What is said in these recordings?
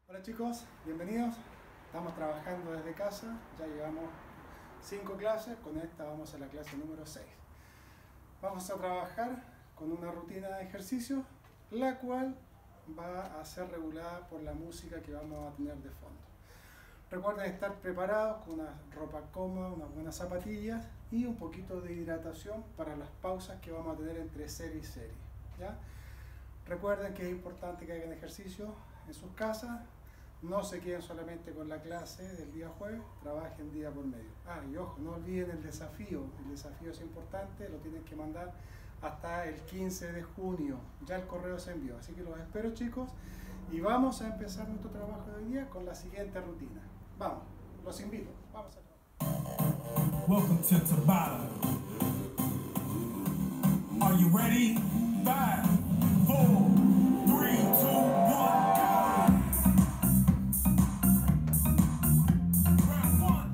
Hola chicos, bienvenidos. Estamos trabajando desde casa, ya llevamos 5 clases, con esta vamos a la clase número 6. Vamos a trabajar con una rutina de ejercicio, la cual va a ser regulada por la música que vamos a tener de fondo. Recuerden estar preparados con una ropa cómoda, unas buenas zapatillas y un poquito de hidratación para las pausas que vamos a tener entre serie y serie, ¿ya? Recuerden que es importante que hagan ejercicio en sus casas, no se queden solamente con la clase del día jueves, trabajen día por medio. Y ojo, no olviden el desafío es importante, lo tienen que mandar hasta el 15 de junio, ya el correo se envió, así que los espero chicos, y vamos a empezar nuestro trabajo de hoy día con la siguiente rutina. Vamos, los invito, vamos a trabajar. Welcome to Tabata. Are you ready? 5, 4, 3, 2, 1, go! Round 1.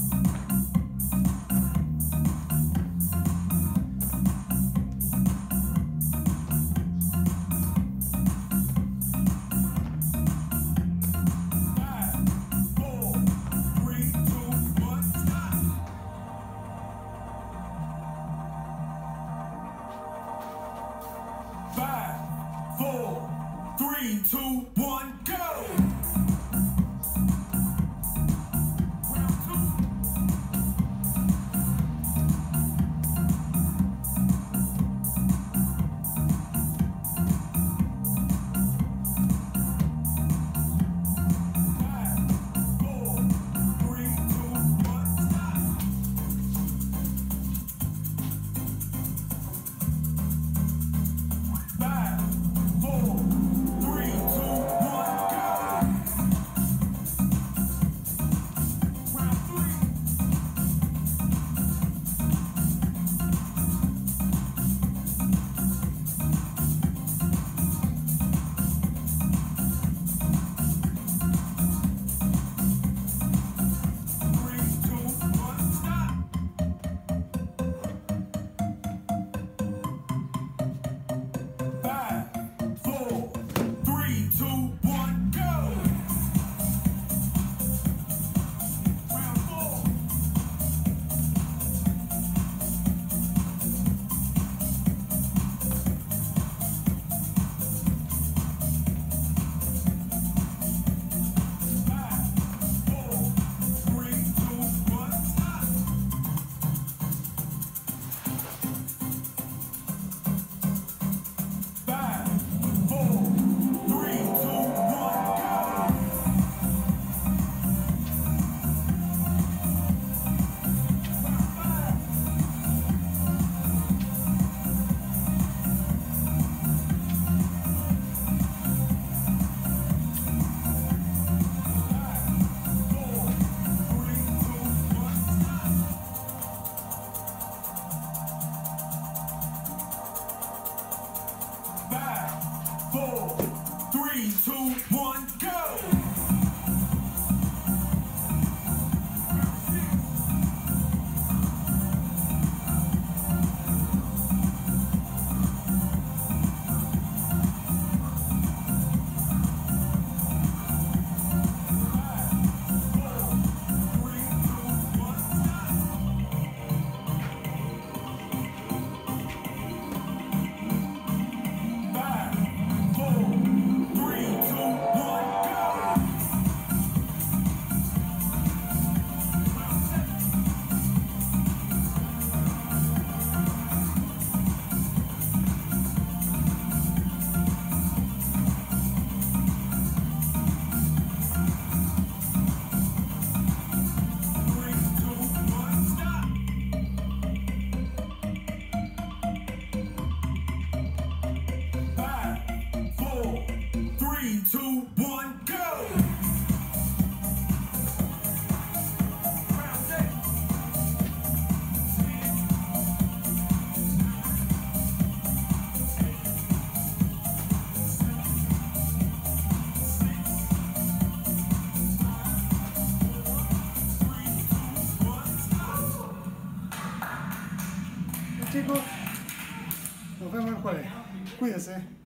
5, 4, 3, 2, 1, stop! 5, 4, 3, 2, 1, go! Round 2. 5, 4, 3, 2, 1, stop! 5, 4, 3, 2, 1, go! Round 3. 3, 2, 1, stop! 5, 4, 3, 2, 1, go! Round 4. 5, 4, 3, 2, 1, stop! 5, 4, 3, 2, 1, go! 5, 4, 3, 2, 1, stop! 5, 4, 3, 2, 1, go! Round 6. 5, 4, 3, 2, 1, stop! 5, 4, 3, 2, 1, go! Round 7. 3, 2, 1, stop! 5, 4, 3, 2, 1, go! Round 8. 10, 9, 8, 7, 6, 5, 4, 3, 2, 1, stop! Chicos, nos vemos el jueves, cuídense.